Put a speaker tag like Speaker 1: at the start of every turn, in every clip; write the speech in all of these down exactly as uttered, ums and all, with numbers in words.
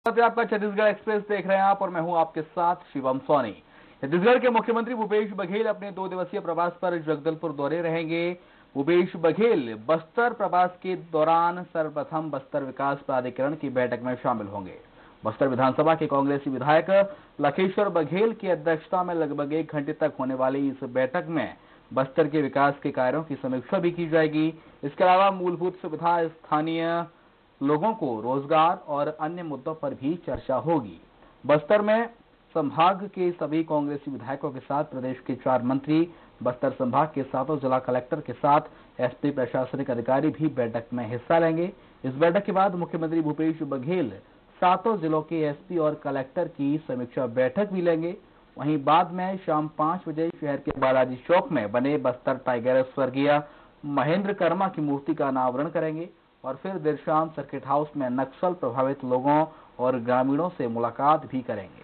Speaker 1: आपका छत्तीसगढ़ एक्सप्रेस देख रहे हैं आप और मैं हूं आपके साथ शिवम सोनी। छत्तीसगढ़ के मुख्यमंत्री भूपेश बघेल अपने दो दिवसीय प्रवास पर जगदलपुर दौरे रहेंगे। भूपेश बघेल बस्तर प्रवास के दौरान सर्वप्रथम बस्तर विकास प्राधिकरण की बैठक में शामिल होंगे। बस्तर विधानसभा के कांग्रेसी विधायक लखेश्वर बघेल की अध्यक्षता में लगभग एक घंटे तक होने वाली इस बैठक में बस्तर के विकास के कार्यों की समीक्षा भी की जाएगी। इसके अलावा मूलभूत सुविधा, स्थानीय लोगों को रोजगार और अन्य मुद्दों पर भी चर्चा होगी। बस्तर में संभाग के सभी कांग्रेसी विधायकों के साथ प्रदेश के चार मंत्री, बस्तर संभाग के सातों जिला कलेक्टर के साथ एसपी प्रशासनिक अधिकारी भी बैठक में हिस्सा लेंगे। इस बैठक के बाद मुख्यमंत्री भूपेश बघेल सातों जिलों के एसपी और कलेक्टर की समीक्षा बैठक भी लेंगे। वहीं बाद में शाम पांच बजे शहर के बालाजी चौक में बने बस्तर टाइगर स्वर्गीय महेंद्र कर्मा की मूर्ति का अनावरण करेंगे और फिर देर शाम सर्किट हाउस में नक्सल प्रभावित लोगों और ग्रामीणों से मुलाकात भी करेंगे।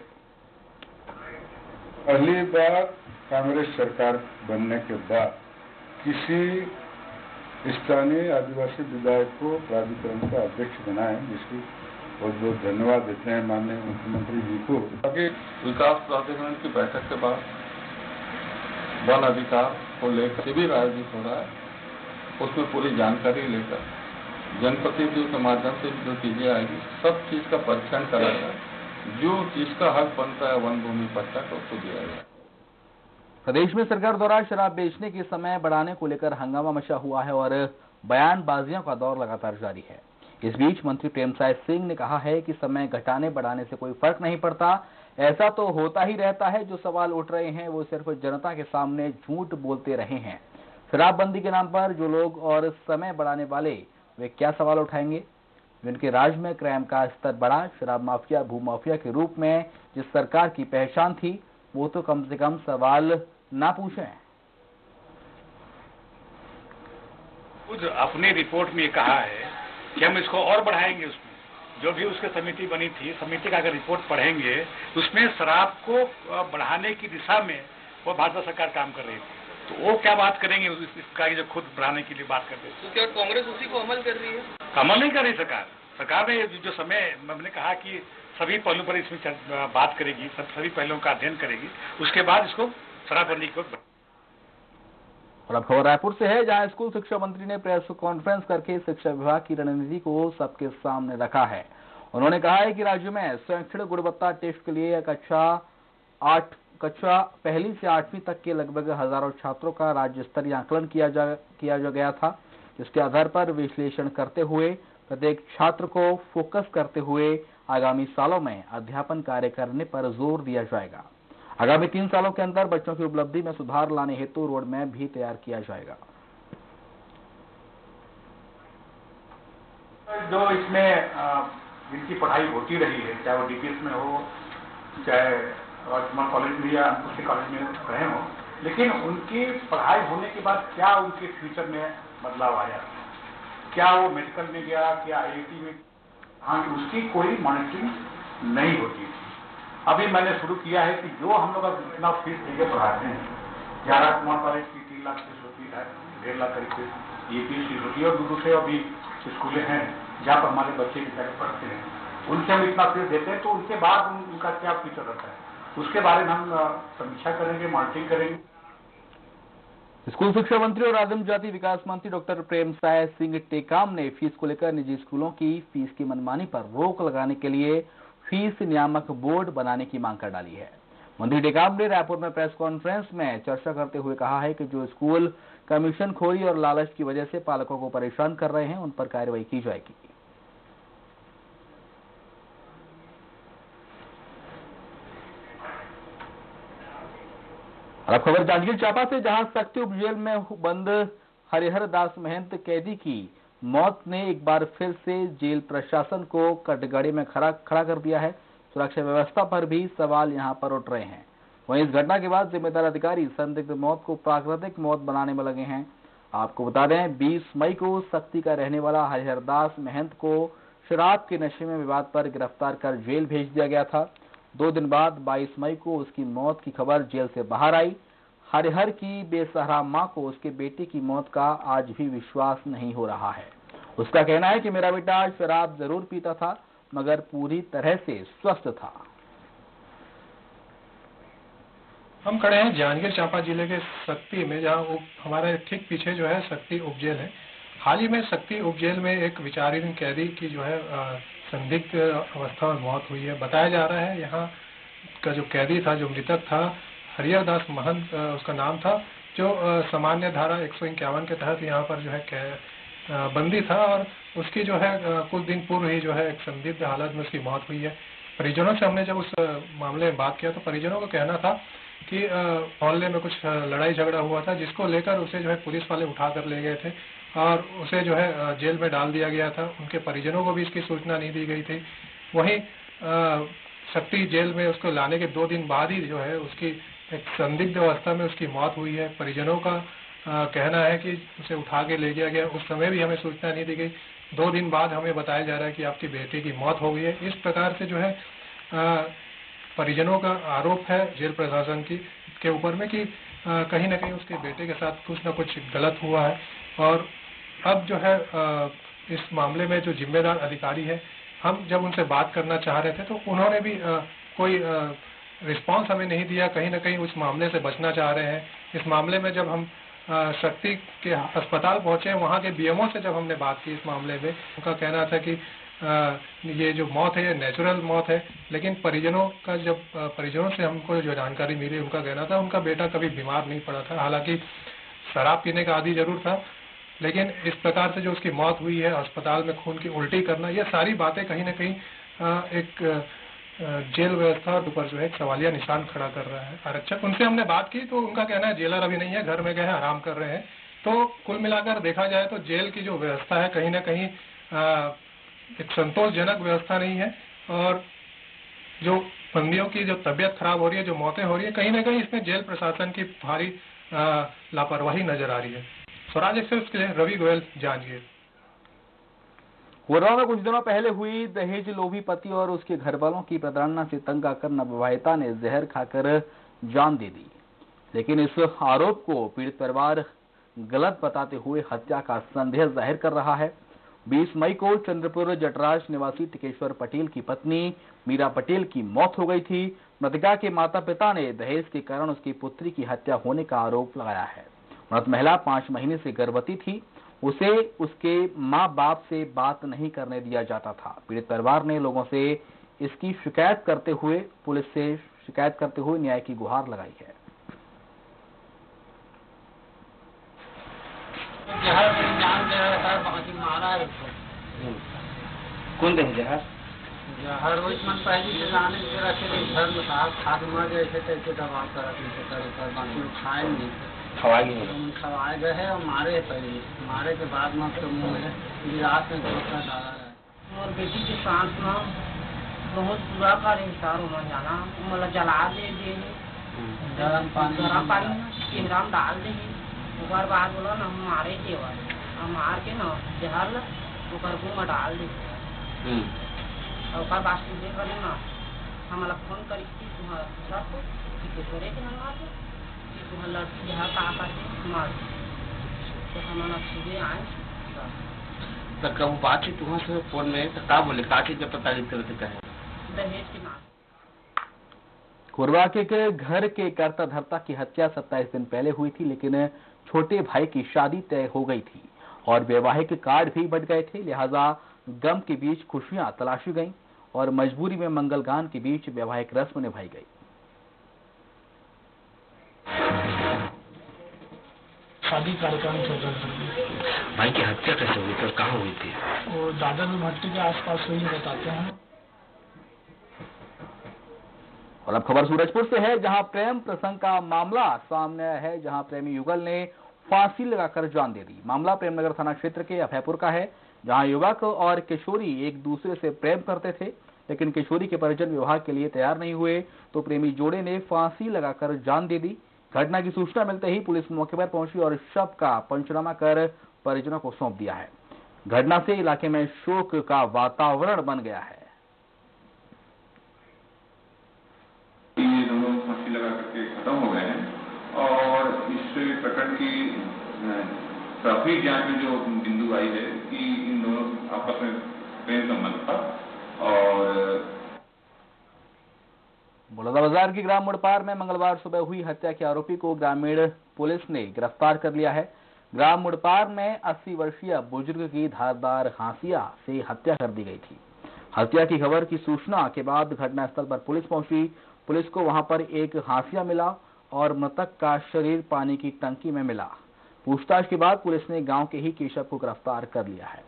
Speaker 2: पहली बार कांग्रेस सरकार बनने के बाद किसी स्थानीय आदिवासी विधायक को प्राधिकरण का अध्यक्ष बनाए, जिसकी बहुत बहुत धन्यवाद देते हैं माननीय मुख्यमंत्री जी को।
Speaker 3: आगे विकास प्राधिकरण की बैठक के बाद वन अधिकार को लेकर भी राजनीति हो रहा है, उसमें पूरी जानकारी लेकर जनप्रतिनिधियों के माध्यम से जो चीजें आएगी सब चीज का परीक्षण कराकर जो चीज का हक बनता है वन भूमि पट्टा को उसको दिया जाए।
Speaker 1: प्रदेश में सरकार द्वारा शराब बेचने के समय बढ़ाने को लेकर हंगामा मचा हुआ है और बयानबाजियों का दौर लगातार जारी है। इस बीच मंत्री प्रेमसाय सिंह ने कहा है कि समय घटाने बढ़ाने से कोई फर्क नहीं पड़ता, ऐसा तो होता ही रहता है। जो सवाल उठ रहे हैं वो सिर्फ जनता के सामने झूठ बोलते रहे हैं। शराबबंदी के नाम पर जो लोग और समय बढ़ाने वाले वे क्या सवाल उठाएंगे। जिनके राज में क्राइम का स्तर बढ़ा, शराब माफिया, भूमाफिया के रूप में जिस सरकार की पहचान थी, वो तो कम से कम सवाल ना पूछें।
Speaker 4: खुद अपनी रिपोर्ट में कहा है कि हम इसको और बढ़ाएंगे। उसमें जो भी उसकी समिति बनी थी, समिति का अगर रिपोर्ट पढ़ेंगे उसमें शराब को बढ़ाने की दिशा में वो भाजपा सरकार काम कर रही थी, तो वो क्या बात करेंगे इसका जो खुद बढ़ाने के लिए बात कर रही है।
Speaker 5: तो क्या कांग्रेस उसी को अमल कर रही है?
Speaker 4: अमल नहीं कर रही सरकार। सरकार ने जो समय हमने कहा कि सभी पहलुओं पर इसमें बात करेगी, सब सभी पहलुओं का अध्ययन करेगी, उसके बाद इसको शराबबंदी को।
Speaker 1: और अब खबर रायपुर से है, जहां स्कूल शिक्षा मंत्री ने प्रेस कॉन्फ्रेंस करके शिक्षा विभाग की रणनीति को सबके सामने रखा है। उन्होंने कहा है कि राज्य में शैक्षणिक गुणवत्ता टेस्ट के लिए कक्षा आठ कक्षा पहली से आठवीं तक के लगभग हजारों छात्रों का राज्य स्तरीय आकलन किया जा किया जा गया था, जिसके आधार पर विश्लेषण करते हुए प्रत्येक छात्र को फोकस करते हुए आगामी सालों में अध्यापन कार्य करने पर जोर दिया जाएगा। आगामी तीन सालों के अंदर बच्चों की उपलब्धि में सुधार लाने हेतु रोड मैप भी तैयार किया जाएगा।
Speaker 4: जो इसमें जिनकी पढ़ाई होती रही है, चाहे वो डीपीएस में हो, चाहे राजकुमार कॉलेज में या अंकुश कॉलेज में रहे हो, लेकिन उनकी पढ़ाई होने के बाद क्या उनके फ्यूचर में बदलाव आया, क्या वो मेडिकल में गया, क्या आईआईटी में, हाँ उसकी कोई मॉनिटरिंग नहीं होती। अभी मैंने शुरू किया है कि जो हम लोग इतना फीस देकर पढ़ाते हैं, ग्यारह कुमार कॉलेज की तीन लाख फीस होती है, डेढ़ लाख करीब फीस ये फीस फीस होती है, और दूसरे अभी स्कूलें हैं जहाँ पर हमारे बच्चे बेचारे पढ़ते हैं, उनसे हम इतना फीस देते हैं, तो उनके बाद उनका क्या फ्यूचर रहता है उसके बारे में हम समीक्षा करेंगे, मॉनिटरिंग करेंगे।
Speaker 1: स्कूल शिक्षा मंत्री और आदिम जाति विकास मंत्री डॉक्टर प्रेमसाय सिंह टेकाम ने फीस को लेकर निजी स्कूलों की फीस की मनमानी पर रोक लगाने के लिए फीस नियामक बोर्ड बनाने की मांग कर डाली है। मंत्री टेकाम ने रायपुर में प्रेस कॉन्फ्रेंस में चर्चा करते हुए कहा है कि जो स्कूल कमीशन खोरी और लालच की वजह से पालकों को परेशान कर रहे हैं, उन पर कार्रवाई की जाएगी। और अब खबर जांजगीर चांपा से, जहां शक्ति उप जेल में बंद हरिहर दास महंत कैदी की मौत ने एक बार फिर से जेल प्रशासन को कटघरे में खड़ा खड़ा कर दिया है। सुरक्षा व्यवस्था पर भी सवाल यहां पर उठ रहे हैं। वहीं इस घटना के बाद जिम्मेदार अधिकारी संदिग्ध मौत को प्राकृतिक मौत बनाने में लगे हैं। आपको बता दें, बीस मई को शक्ति का रहने वाला हरिहर दास महंत को शराब के नशे में विवाद पर गिरफ्तार कर जेल भेज दिया गया था। दो दिन बाद बाईस मई को उसकी मौत की खबर जेल से बाहर आई। हरिहर की बेसहारा मां को उसके बेटे की मौत का आज भी विश्वास नहीं हो रहा है। उसका कहना है कि मेरा बेटा शराब जरूर पीता था, मगर पूरी तरह से स्वस्थ था।
Speaker 6: हम खड़े हैं जांजगीर चांपा जिले के शक्ति में, जहां हमारे ठीक पीछे जो है शक्ति उपजेल है। हाल ही में शक्ति उपजेल में एक विचाराधीन कैदी की जो है संदिग्ध अवस्था में मौत हुई है। बताया जा रहा है यहाँ का जो कैदी था, जो मृतक था, हरिहर दास महंत उसका नाम था, जो सामान्य धारा एक सौ इक्यावन के तहत यहाँ पर जो है बंदी था और उसकी जो है कुछ दिन पूर्व ही जो है एक संदिग्ध हालत में उसकी मौत हुई है। परिजनों से हमने जब उस मामले में बात किया तो परिजनों का कहना था कि मोहल्ले में कुछ लड़ाई झगड़ा हुआ था, जिसको लेकर उसे जो है पुलिस वाले उठा कर ले गए थे और उसे जो है जेल में डाल दिया गया था। उनके परिजनों को भी इसकी सूचना नहीं दी गई थी। वहीं शक्ति जेल में उसको लाने के दो दिन बाद ही जो है उसकी एक संदिग्ध अवस्था में उसकी मौत हुई है। परिजनों का आ, कहना है कि उसे उठा के ले गया गया, उस समय भी हमें सूचना नहीं दी गई। दो दिन बाद हमें बताया जा रहा है कि आपकी बेटी की मौत हो गई है। इस प्रकार से जो है आ, परिजनों का आरोप है जेल प्रशासन की के ऊपर में कि आ, कहीं ना कहीं उसके बेटे के साथ कुछ ना कुछ गलत हुआ है। और अब जो है आ, इस मामले में जो जिम्मेदार अधिकारी है, हम जब उनसे बात करना चाह रहे थे तो उन्होंने भी आ, कोई रिस्पांस हमें नहीं दिया। कहीं ना कहीं उस मामले से बचना चाह रहे हैं। इस मामले में जब हम आ, शक्ति के अस्पताल पहुंचे, वहां के बीएमओ से जब हमने बात की इस मामले में, उनका कहना था कि आ, ये जो मौत है ये नेचुरल मौत है। लेकिन परिजनों का जब परिजनों से हमको जो जानकारी मिली, उनका कहना था उनका बेटा कभी बीमार नहीं पड़ा था। हालांकि शराब पीने का आदी जरूर था, लेकिन इस प्रकार से जो उसकी मौत हुई है, अस्पताल में खून की उल्टी करना, ये सारी बातें कहीं ना कहीं एक जेल व्यवस्था के ऊपर जो है एक सवालिया निशान खड़ा कर रहा है। आरक्षक उनसे हमने बात की तो उनका कहना है जेलर अभी नहीं है, घर में गए हैं, आराम कर रहे हैं। तो कुल मिलाकर देखा जाए तो जेल की जो व्यवस्था है कहीं ना कहीं एक संतोषजनक व्यवस्था नहीं है और जो बंदियों की जो तबीयत खराब हो रही है, जो मौतें हो रही है, कहीं ना कहीं इसमें जेल प्रशासन की भारी लापरवाही नजर आ रही है। स्वराज एक्सप्रेस के लिए रवि गोयल, जांजगीर।
Speaker 1: कोरबा में कुछ दिनों पहले हुई दहेज लोभी पति और उसके घर वालों की प्रताड़ना से तंग आकर नवविवाहिता ने जहर खाकर जान दे दी। लेकिन इस आरोप को पीड़ित परिवार गलत बताते हुए हत्या का संदेह जाहिर कर रहा है। बीस मई को चंद्रपुर जटराज निवासी टिकेश्वर पटेल की पत्नी मीरा पटेल की मौत हो गई थी। मृतका के माता पिता ने दहेज के कारण उसकी पुत्री की हत्या होने का आरोप लगाया है। मृत महिला पांच महीने से गर्भवती थी। उसे उसके माँ बाप से बात नहीं करने दिया जाता था। पीड़ित परिवार ने लोगों से इसकी शिकायत करते हुए पुलिस से शिकायत करते हुए न्याय की गुहार लगाई है।
Speaker 7: कौन दे जहर
Speaker 8: जहर वही मन पहली से जाने के रखे थे, घर में साहब खाद मर गए थे, कैसे दवा करते थे, कर कर बाकी खाए नहीं
Speaker 7: खवाए नहीं
Speaker 8: खवाए गए हैं और मारे पहले, मारे के बाद में तो मुँह में गिलास में धोखा डाला है। और बेटी के सांस में बहुत बुरा का इंसान होना जाना, मतलब जला दे दे गरम पानी गरम पानी चेहरा में डाल दे। एक बार बाद बोला ना हम मारे थे, हम मार के ना जहर ओकर मुँह में डाल दे और बात ये करे ना हमारा फोन करी थी तुम्हारा सब टिकेश्वरे के नंबर पे कि तुम्हारा लड़की जहाँ कहाँ पाते मार तो हमारा सीधे आए
Speaker 7: तो कब बात थी तुम्हारे से फोन में तो क्या बोले का चीज पता नहीं करते कहे
Speaker 8: दहेज के नाम।
Speaker 1: कोरबा के घर के करता धरता की हत्या सत्ताईस दिन पहले हुई थी, लेकिन छोटे भाई की शादी तय हो गई थी और वैवाहिक कार्ड भी बट गए थे। लिहाजा गम के बीच खुशियां तलाशी गईं और मजबूरी में मंगलगान के बीच वैवाहिक रस्म निभाई गई।
Speaker 9: शादी कार्यक्रम चल रहा था।
Speaker 7: भाई की हत्या कैसे हुई थी, कहाँ हुई थी?
Speaker 9: वो दादर में भट्टी के आसपास हुई बताते हैं।
Speaker 1: और अब खबर सूरजपुर से है, जहां प्रेम प्रसंग का मामला सामने आया है, जहां प्रेमी युगल ने फांसी लगाकर जान दे दी। मामला प्रेमनगर थाना क्षेत्र के अभयपुर का है, जहां युवक और किशोरी एक दूसरे से प्रेम करते थे, लेकिन किशोरी के परिजन विवाह के लिए तैयार नहीं हुए तो प्रेमी जोड़े ने फांसी लगाकर जान दे दी। घटना की सूचना मिलते ही पुलिस मौके पर पहुंची और शव का पंचनामा कर परिजनों को सौंप दिया है। घटना से इलाके में शोक का वातावरण बन गया है।
Speaker 3: ये दोनों फांसी लगा करके खत्म हो गए हैं और इस प्रकरण की प्राथमिक जांच में जो बिंदु आई है कि इन दोनों आपस में प्रेम संबंध था
Speaker 10: और
Speaker 1: बलौदाबाजार की ग्राम मुड़पार में मंगलवार सुबह हुई हत्या के आरोपी को ग्रामीण पुलिस ने गिरफ्तार कर लिया है। ग्राम मुड़पार में अस्सी वर्षीय बुजुर्ग की धारदार हांसिया से हत्या कर दी गई थी। हत्या की खबर की सूचना के बाद घटनास्थल पर पुलिस पहुंची। पुलिस को वहां पर एक हांसिया मिला और मृतक का शरीर पानी की टंकी में मिला। पूछताछ के बाद पुलिस ने गांव के ही केशव को गिरफ्तार कर लिया है।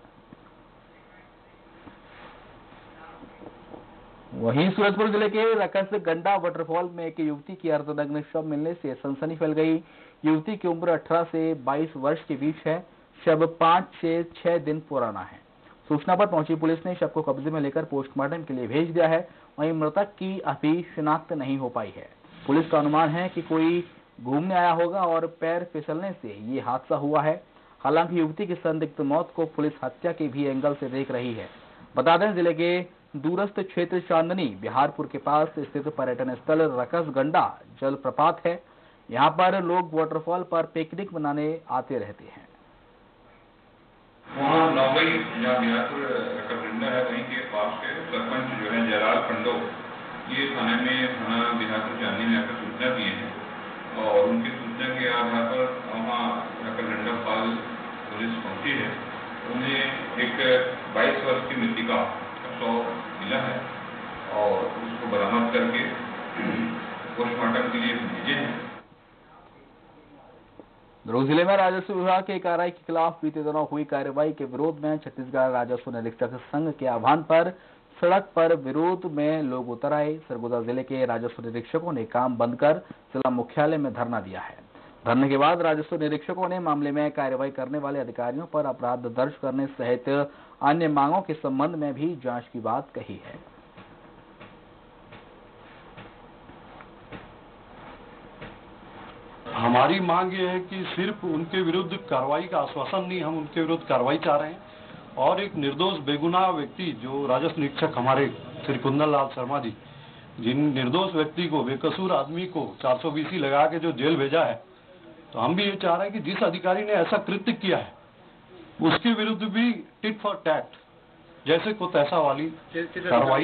Speaker 1: वहीं सूरजपुर जिले के रकस गंडा वाटरफॉल में एक युवती की अर्धनग्न शव मिलने से सनसनी फैल गई। युवती की उम्र अठारह से बाईस वर्ष के बीच है। शव पाँच से छह दिन पुराना है। सूचना पर पहुंची पुलिस ने शव को कब्जे में लेकर पोस्टमार्टम के लिए भेज दिया है। वहीं मृतक की अभी शिनाख्त नहीं हो पाई है। पुलिस का अनुमान है कि कोई घूमने आया होगा और पैर फिसलने से ये हादसा हुआ है। हालांकि युवती की संदिग्ध मौत को पुलिस हत्या के भी एंगल से देख रही है। बता दें, जिले के दूरस्थ क्षेत्र चांदनी बिहारपुर के पास स्थित पर्यटन स्थल रकस गंडा जलप्रपात है। यहाँ पर लोग वाटरफॉल पर पिकनिक मनाने आते रहते हैं।
Speaker 10: वहाँ नौगई जहाँ बिहारपुर रकसगंडा है, वहीं के पास के सरपंच जो है जयलाल पंडो, ये थाने में थाना बिहारपुर चांदनी में आकर सूचना दिए हैं और उनकी सूचना के आधार पर वहाँ रकसगंडा पाल पुलिस पहुंची है। उन्हें एक बाईस वर्ष की मृतिका शव मिला है और उसको बरामद करके पोस्टमार्टम के लिए भेजे हैं।
Speaker 1: दुर्ग जिले में राजस्व विभाग के कार्रवाई के खिलाफ बीते दिनों हुई कार्रवाई के विरोध में छत्तीसगढ़ राजस्व निरीक्षक संघ के आह्वान पर सड़क पर विरोध में लोग उतर आए। सरगुजा जिले के राजस्व निरीक्षकों ने काम बंद कर जिला मुख्यालय में धरना दिया है। धरने के बाद राजस्व निरीक्षकों ने मामले में कार्रवाई करने वाले अधिकारियों पर अपराध दर्ज करने सहित अन्य मांगों के संबंध में भी जांच की बात कही है।
Speaker 11: हमारी मांग ये है कि सिर्फ उनके विरुद्ध कार्रवाई का आश्वासन नहीं, हम उनके विरुद्ध कार्रवाई चाह रहे हैं और एक निर्दोष बेगुनाह व्यक्ति जो राजस्व निरीक्षक हमारे श्री कुंदन लाल शर्मा जी, जिन निर्दोष व्यक्ति को, बेकसूर आदमी को चार सौ बीसी लगा के जो जेल भेजा है, तो हम भी ये चाह रहे हैं कि जिस अधिकारी ने ऐसा कृत्य किया है उसके विरुद्ध भी टिट फॉर टैट जैसे को तैसा वाली कार्रवाई।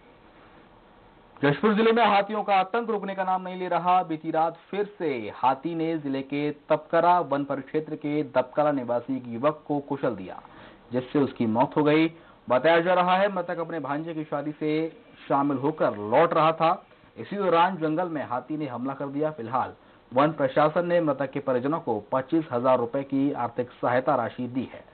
Speaker 1: जशपुर जिले में हाथियों का आतंक रुकने का नाम नहीं ले रहा। बीती रात फिर से हाथी ने जिले के तपकरा वन परिक्षेत्र के दबकला निवासी एक युवक को कुचल दिया, जिससे उसकी मौत हो गई। बताया जा रहा है मृतक अपने भांजे की शादी से शामिल होकर लौट रहा था। इसी दौरान जंगल में हाथी ने हमला कर दिया। फिलहाल वन प्रशासन ने मृतक के परिजनों को पच्चीस हजार रुपए की आर्थिक सहायता राशि दी है।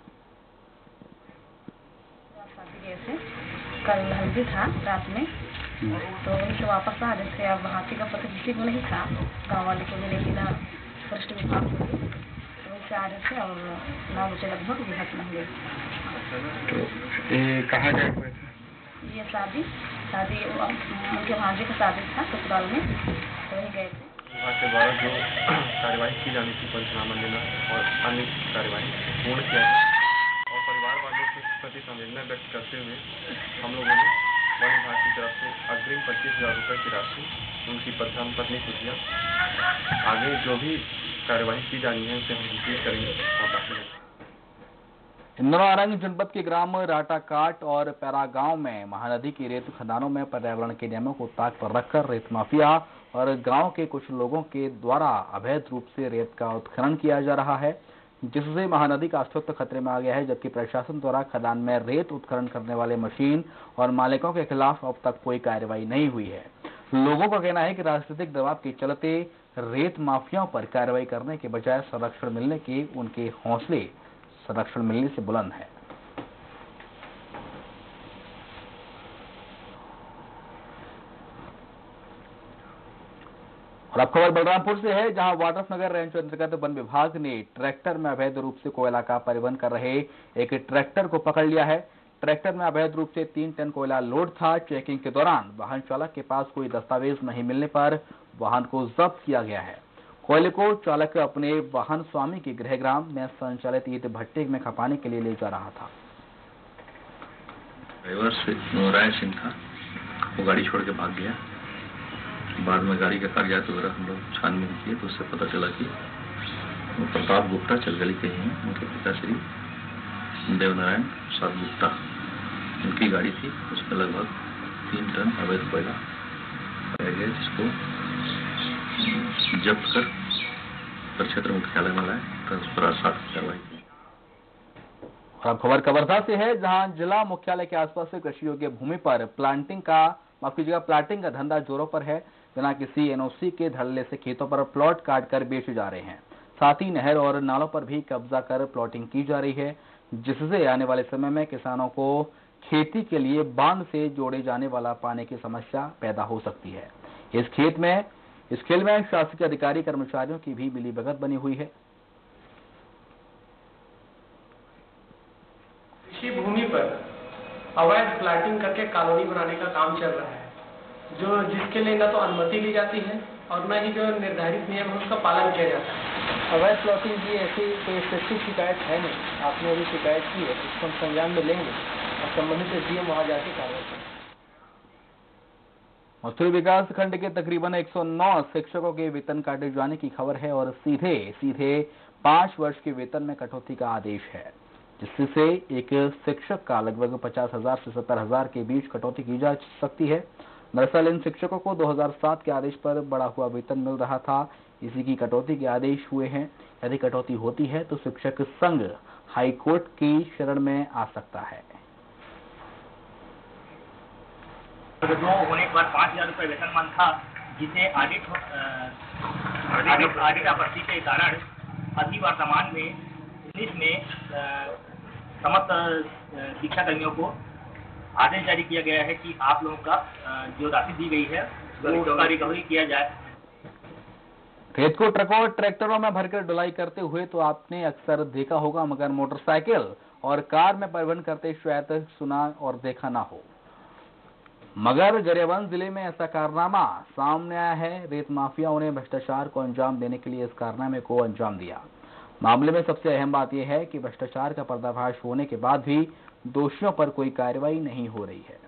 Speaker 12: कल हल्दी था रात में, तो वहीं से वापस आ रहे थे। अब हाथी का पता किसी को नहीं था, गाँव वाले को भी नहीं था, फॉरेस्ट विभाग को भी। तो वहीं से आ रहे थे और नौ बजे लगभग ये घटना हुई।
Speaker 13: तो ये कहाँ गए हुए थे?
Speaker 12: ये शादी शादी उनके भांजे का शादी था ससुराल में, तो वहीं गए थे।
Speaker 13: विभाग के द्वारा जो कार्यवाही की जानी थी पंचनामा लेना और अन्य कार्यवाही पूर्ण किया और परिवार वालों के प्रति संवेदना व्यक्त करते हुए हम लोगों ने वन विभाग की तरफ से अग्रिम पच्चीस हजार रुपये की राशि उनकी प्रधान पत्नी को दिया। आगे जो भी कार्यवाही की जानी है उसे हम रिसीव करेंगे और बाकी
Speaker 1: इंदिरा आरंग जनपद के ग्राम राटाकाट और पैरा गांव में महानदी की रेत खदानों में पर्यावरण के नियमों को ताक पर रखकर रेत माफिया और गांव के कुछ लोगों के द्वारा अवैध रूप से रेत का उत्खनन किया जा रहा है, जिससे महानदी का अस्तित्व खतरे में आ गया है। जबकि प्रशासन द्वारा खदान में रेत उत्खनन करने वाले मशीन और मालिकों के खिलाफ अब तक कोई कार्रवाई नहीं हुई है। लोगों का कहना है कि राजनीतिक दबाव के चलते रेत माफियाओं पर कार्रवाई करने के बजाय संरक्षण मिलने के उनके हौसले संरक्षण मिलने से बुलंद है। और अब खबर बलरामपुर से है, जहां वाड्रफनगर रेंज अंतर्गत वन विभाग ने ट्रैक्टर में अवैध रूप से कोयला का परिवहन कर रहे एक ट्रैक्टर को पकड़ लिया है। ट्रैक्टर में अवैध रूप से तीन टन कोयला लोड था। चेकिंग के दौरान वाहन चालक के पास कोई दस्तावेज नहीं मिलने पर वाहन को जब्त किया गया है। कोयले को चालक अपने वाहन स्वामी के गृहग्राम में संचालित ईंट भट्टे में खपाने के लिए ले जा रहा था।
Speaker 14: ड्राइवर राय सिंह था, वो गाड़ी छोड़ के भाग गया। बाद में गाड़ी का कागजात वगैरह हम लोग छानबीन किए तो उससे पता चला कि वो प्रताप गुप्ता चलगली के हैं। उनके पिताश्री देवनारायण प्रसाद गुप्ता उनकी गाड़ी थी, उसमें लगभग तीन टन अवैध कोयला पाया गया, जिसको जब्त कर प्रक्षेत्र मुख्यालय में लाए, ट्रांसफर साथ कार्रवाई की।
Speaker 1: और अब खबर कवर्धा से है, जहां जिला मुख्यालय के आसपास से कृषि योग्य भूमि पर प्लांटिंग का माफ कीजिएगा प्लाटिंग का धंधा जोरों पर है। बिना किसी एनओसी के धड़ल्ले से खेतों पर प्लॉट काट कर बेचे जा रहे हैं। साथ ही नहर और नालों पर भी कब्जा कर प्लॉटिंग की जा रही है, जिससे आने वाले समय में किसानों को खेती के लिए बांध से जोड़े जाने वाला पानी की समस्या पैदा हो सकती है। इस खेत में इस खेल में शासकीय अधिकारी कर्मचारियों की भी मिलीभगत बनी हुई है।
Speaker 9: कृषि भूमि पर अवैध प्लाटिंग करके कॉलोनी बनाने का काम चल रहा है, जो जिसके लिए न तो अनुमति ली जाती है और न ही जो निर्धारित नियम है उसका पालन किया जाता है।
Speaker 15: अवैध प्लॉटिंग की ऐसी कोई स्पेसिफिक शिकायत है नहीं, आपने अभी शिकायत की है, इसको हम संज्ञान में लेंगे और संबंधित एसडीएम वहां जाके कार्रवाई करेंगे।
Speaker 1: मथुरा विकास खंड के तकरीबन एक सौ नौ शिक्षकों के वेतन काटे जाने की खबर है और सीधे सीधे पांच वर्ष के वेतन में कटौती का आदेश है, जिससे एक शिक्षक का लगभग पचास हजार से सत्तर हजार के बीच कटौती की जा सकती है। दरअसल इन शिक्षकों को दो हज़ार सात के आदेश पर बढ़ा हुआ वेतन मिल रहा था, इसी की कटौती के आदेश हुए हैं। यदि कटौती होती है तो शिक्षक संघ हाईकोर्ट की शरण में आ सकता है।
Speaker 16: होने के बाद पाँच हजार रुपये वेतनमान था, जिसे ऑडिट ऑडिट ऑडिट आपत्ति के कारण अभी वर्तमान में उन्नीस में समस्त शिक्षा कर्मियों को आदेश जारी किया गया है कि आप लोगों का जो राशि दी गई है उसका रिकवरी किया जाए।
Speaker 1: रेत को ट्रकों और ट्रैक्टरों में भरकर ढुलाई करते हुए तो आपने अक्सर देखा होगा, मगर मोटरसाइकिल और कार में परिवहन करते शायद सुना और देखा ना हो। मगर गरियाबंद जिले में ऐसा कारनामा सामने आया है। रेत माफियाओं ने भ्रष्टाचार को अंजाम देने के लिए इस कारनामे को अंजाम दिया। मामले में सबसे अहम बात यह है कि भ्रष्टाचार का पर्दाफाश होने के बाद भी दोषियों पर कोई कार्रवाई नहीं हो रही है।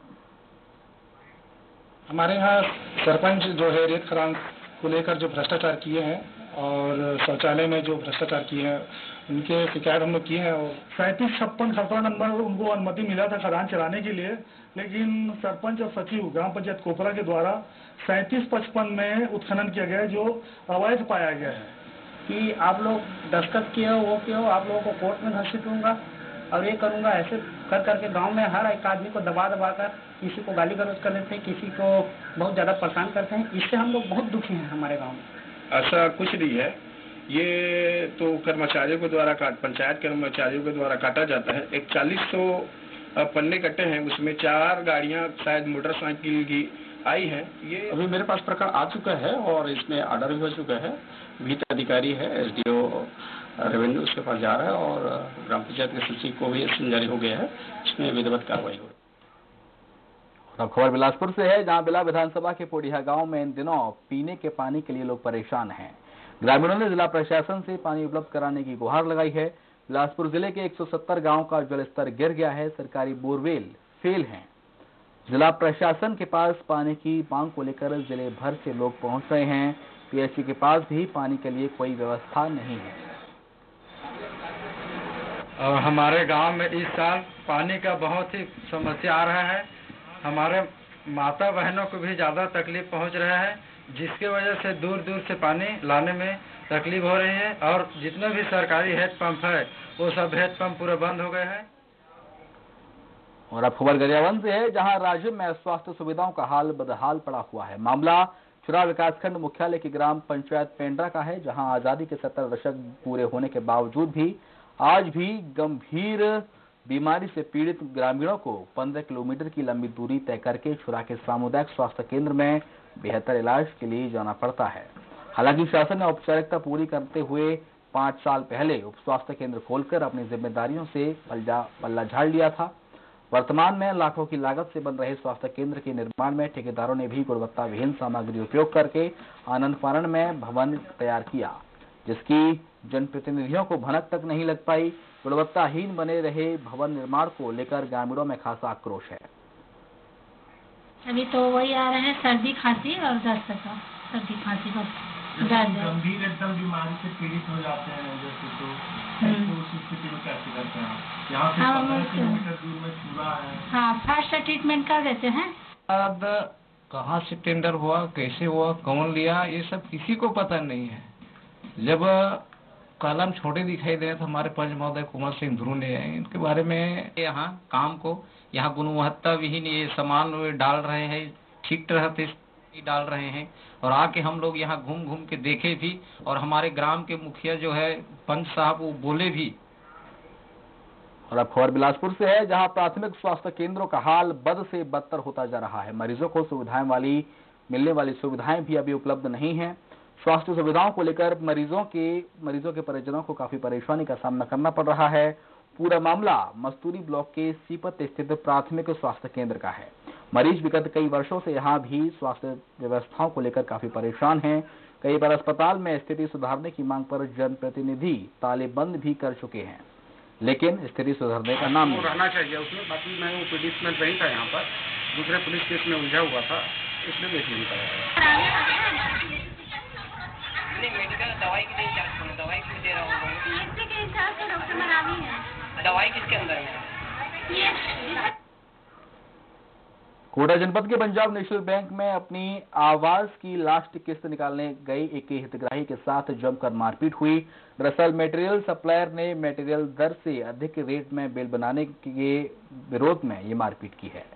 Speaker 6: हमारे यहाँ सरपंच जो है रेत खदान को लेकर जो भ्रष्टाचार किए हैं और शौचालय में जो भ्रष्टाचार किए हैं उनके शिकायत हम लोग किए हैं। और सैंतीस छप्पन खतरा नंबर उनको अनुमति मिला था खदान चलाने के लिए, लेकिन सरपंच और सचिव ग्राम पंचायत कोपरा के द्वारा सैंतीस पचपन में उत्खनन किया गया जो अवैध पाया गया है
Speaker 8: कि आप लोग दस्तखत किए हो, वो किए हो, आप लोगों को कोर्ट में घसीट दूंगा और ये करूंगा। ऐसे कर करके गांव में हर एक आदमी को दबा दबा कर किसी को गाली गलौज कर देते हैं, किसी को बहुत ज़्यादा परेशान करते हैं। इससे हम लोग बहुत दुखी हैं हमारे गांव में।
Speaker 17: ऐसा कुछ नहीं है, ये तो कर्मचारियों के द्वारा काट पंचायत कर्मचारियों के द्वारा काटा जाता है। एक चालीस सौ पन्ने कट्टे हैं, उसमें चार गाड़ियाँ शायद मोटरसाइकिल की आई है। ये
Speaker 18: अभी मेरे पास प्रकरण आ चुका है और इसमें ऑर्डर भी हो चुका है। वित्त अधिकारी है एसडीओ रेवेन्यू उसके पास जा रहा है और ग्राम पंचायत के सचिव को भी एसएम जारी हो गया है, इसमें विधिवत कार्रवाई हो।
Speaker 1: अब खबर बिलासपुर से है, जहां बिला विधानसभा के पोडिया गांव में इन दिनों पीने के पानी के लिए लोग परेशान हैं। ग्रामीणों ने जिला प्रशासन से पानी उपलब्ध कराने की गुहार लगाई है। बिलासपुर जिले के एक सौ सत्तर गाँव का जल स्तर गिर गया है, सरकारी बोरवेल फेल हैं। जिला प्रशासन के पास पानी की मांग को लेकर जिले भर से लोग पहुंच रहे हैं। पीएचई के पास भी पानी के लिए कोई व्यवस्था नहीं है।
Speaker 19: और हमारे गांव में इस साल पानी का बहुत ही समस्या आ रहा है। हमारे माता बहनों को भी ज़्यादा तकलीफ पहुंच रहा है, जिसके वजह से दूर दूर से पानी लाने में तकलीफ हो रही है। और जितने भी सरकारी हेड पंप है वो सब हेड पंप पूरे बंद हो गए हैं।
Speaker 1: और अब खबर गरियाबंद से है, जहां राज्य में स्वास्थ्य सुविधाओं का हाल बदहाल पड़ा हुआ है। मामला चुरा विकासखंड मुख्यालय की ग्राम पंचायत पेंड्रा का है, जहां आजादी के सत्तर दशक पूरे होने के बावजूद भी आज भी गंभीर बीमारी से पीड़ित ग्रामीणों को पंद्रह किलोमीटर की लंबी दूरी तय करके छुरा के सामुदायिक स्वास्थ्य केंद्र में बेहतर इलाज के लिए जाना पड़ता है। हालांकि शासन ने औपचारिकता पूरी करते हुए पांच साल पहले उप स्वास्थ्य केंद्र खोलकर अपनी जिम्मेदारियों से पल्ला झाड़ लिया था। वर्तमान में लाखों की लागत से बन रहे स्वास्थ्य केंद्र के निर्माण में ठेकेदारों ने भी गुणवत्ता विहीन सामग्री उपयोग करके आनंद फानन में भवन तैयार किया, जिसकी जनप्रतिनिधियों को भनक तक नहीं लग पाई। गुणवत्ताहीन बने रहे भवन निर्माण को लेकर ग्रामीणों में खासा आक्रोश है।
Speaker 20: अभी तो वही आ रहे हैं सर्दी खांसी और दस्त का सर्दी खांसी बस। गंभीर एकदम बीमारी से पीड़ित हो जाते हैं जैसे तो तो उस स्थिति में कैसे करते हैं आप? यहाँ से पंद्रह किलोमीटर दूर में चूड़ा है।
Speaker 21: हाँ, फर्स्ट ट्रीटमेंट कर देते हैं।
Speaker 22: अब कहाँ से टेंडर हुआ, कैसे हुआ, कौन लिया, ये सब किसी को पता नहीं है। जब कलम छोटे दिखाई दे तो हमारे पंच महोदय कुमार सिंह ध्रुव ने इनके बारे में यहाँ काम को यहाँ गुणवत्ता विहीन ये सामान डाल रहे हैं, ठीक रहते डाल रहे हैं, और आके हम लोग यहाँ घूम घूम के देखे भी, और हमारे ग्राम के मुखिया जो है पंच साहब वो बोले भी।
Speaker 1: और अब खबर बिलासपुर से है, जहां प्राथमिक स्वास्थ्य केंद्रों का हाल बद से बदतर होता जा रहा है। मरीजों को सुविधाएं वाली मिलने वाली सुविधाएं भी अभी उपलब्ध नहीं है। स्वास्थ्य सुविधाओं को लेकर मरीजों के मरीजों के परिजनों को काफी परेशानी का सामना करना पड़ रहा है। पूरा मामला मस्तूरी ब्लॉक के सीपत स्थित प्राथमिक स्वास्थ्य केंद्र का है। मरीज विगत कई वर्षों से यहाँ भी स्वास्थ्य व्यवस्थाओं को लेकर काफी परेशान हैं। कई बार अस्पताल में स्थिति सुधारने की मांग पर जनप्रतिनिधि तालेबंद भी कर चुके हैं, लेकिन स्थिति सुधरने का नाम नहीं
Speaker 23: रहना चाहिए उसमें। बाकी मैं वो पुलिस में नहीं था, यहाँ पर दूसरे पुलिस केस में उलझा हुआ था, इसलिए देख नहीं पाया।
Speaker 5: मेडिकल दवाई के लिए चार्ज करो, दवाई क्यों दे रहा हूँ? डॉक्टर मरावी है। दवाई किसके अंदर है?
Speaker 1: कोटा जनपद के पंजाब नेशनल बैंक में अपनी आवास की लास्ट किस्त निकालने गई एक हितग्राही के साथ जमकर मारपीट हुई। दरअसल मटेरियल सप्लायर ने मटेरियल दर से अधिक रेट में बिल बनाने के विरोध में ये मारपीट की है।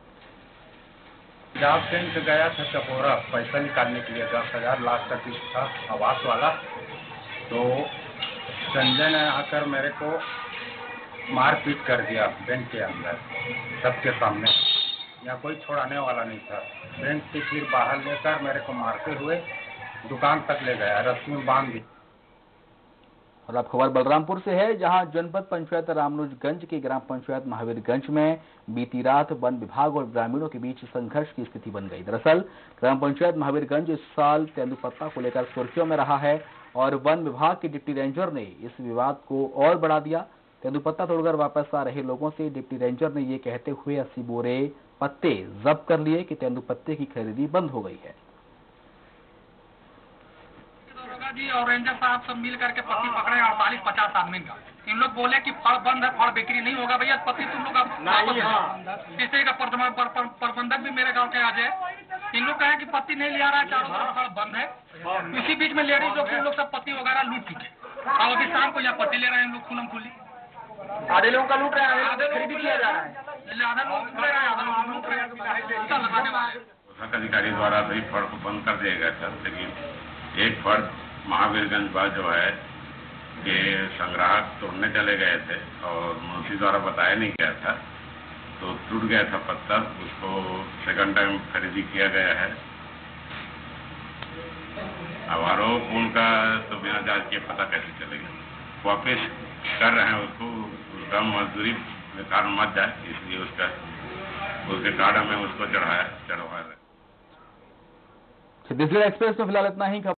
Speaker 23: पंजाब बैंक गया था चपोरा पैसा निकालने के लिए, दस हजार लाख का किस्त था आवास वाला। तो संजय ने आकर मेरे को मारपीट कर दिया बैंक के अंदर सबके सामने। यहाँ कोई छोड़ाने वाला नहीं था। बैंक से फिर बाहर लेकर मेरे को मारते हुए दुकान तक ले गया, रस्सी में बांध दी।
Speaker 1: और अब खबर बलरामपुर से है, जहां जनपद पंचायत रामनुजगंज के ग्राम पंचायत महावीरगंज में बीती रात वन विभाग और ग्रामीणों के बीच संघर्ष की स्थिति बन गई। दरअसल ग्राम पंचायत महावीरगंज इस साल तेंदुपत्ता को लेकर सुर्खियों में रहा है और वन विभाग के डिप्टी रेंजर ने इस विवाद को और बढ़ा दिया। तेंदुपत्ता तोड़कर वापस आ रहे लोगों से डिप्टी रेंजर ने ये कहते हुए अस्सी बोरे पत्ते जब्त कर लिए कि तेंदुपत्ते की खरीदी बंद हो गई है।
Speaker 4: जी और रेंजर साहब सब मिल करके पत्ती पकड़े अड़तालीस पचास आदमी का। इन लोग बोले कि फल बंद है, फल बिक्री नहीं होगा। भैया पत्ती तुम लोग तीसरे का प्रबंधक भी मेरे गांव के आज है। इन लोग कहे कि पत्ती नहीं लिया रहा है, चारों तरफ फल बंद है। इसी बीच में लेडीज लोग लोग सब पत्ती वगैरह लूट चुके और अभी शाम को यहाँ पत्ती ले रहे हैं लोग खुलम खुली।
Speaker 23: आधे लोगों का लूट रहे हैं, आधे खरीदी किया जा रहा है,
Speaker 4: आधा लोग ले रहे हैं, आधा लोग लूट रहे हैं लगाने वाले।
Speaker 24: अधिकारी द्वारा भी फड़ को बंद कर दिया गया था, लेकिन एक फड़ महावीरगंज बाद जो है कि संग्राहक तोड़ने चले गए थे और मुंशी द्वारा बताया नहीं गया था, तो टूट गया था पत्ता। उसको सेकंड टाइम खरीदी किया गया है। अब आरोप उनका तो बिना जांच के पता कैसे चलेगा। वापस कर रहे हैं उसको, उसका मजदूरी में कारण मत जाए, इसलिए उसका उसके कार्ड में उसको चढ़ाया चढ़वाया।
Speaker 1: छत्तीसगढ़ एक्सप्रेस में फिलहाल इतना ही।